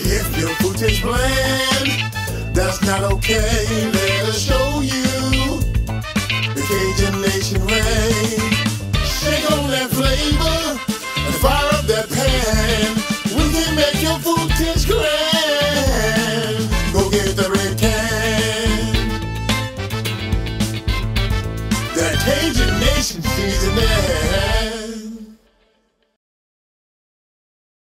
If your food tastes bland, that's not okay. Let us show you the Cajun Nation reign. Shake on that flavor and fire up that pan. We can make your food taste grand. Go get the red can. That Cajun Nation seasoning.